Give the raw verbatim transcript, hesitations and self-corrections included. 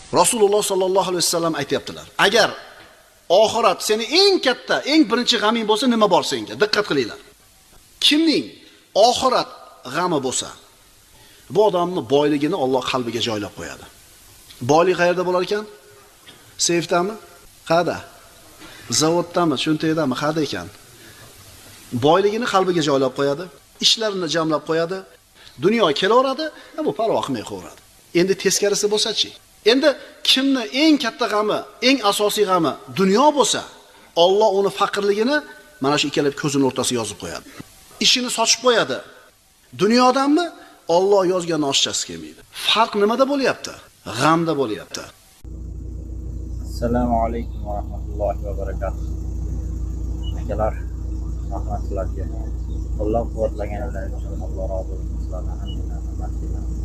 Rasululloh sallallohu alayhi vasallam aytayaptilar. Agar oxirat seni eng katta, eng birinchi g'aming bo'lsa, nima bor senga? Diqqat qilinglar. Kimning oxirat g'ami bo'lsa, bu odamning boyligini Alloh qalbiga joylab qo'yadi. Boylik qayerda bo'lar ekan? Seyfdami? Qayerda? Zavoddami, cho'ntakdami, qayerda ekan? Boyligini qalbiga joylab qo'yadi, ishlarini jamlab qo'yadi, dunyoga kelaveradi, bu parvo qilmay qo'yadi. Endi teskarisi bo'lsa-chi? Endi kimni eng katta g'ami, eng asosiy g'ami dunyo bo'lsa, Alloh uni faqirligini mana shu ikkala ko'zining o'rtasiga yozib qo'yadi. Ishini sochib qo'yadi. Dunyodanmi? Alloh yozgan oshchasi kelmaydi. Farq nimada bo'lyapti? G'amda bo'lyapti. Assalomu alaykum va rahmatullohi va barakatuh. Akalar, rahmatlarga. Alloh quvvatlaganlar uchun Alloh rozi bo'lsin. Sizlardan hammadan rahmat.